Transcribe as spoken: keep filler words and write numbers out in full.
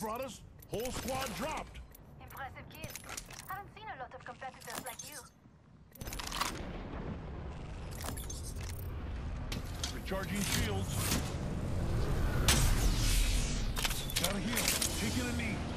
Desperados. Whole squad dropped. Impressive kid. Haven't seen a lot of competitors like you. Recharging shields. Gotta heal. Taking a knee.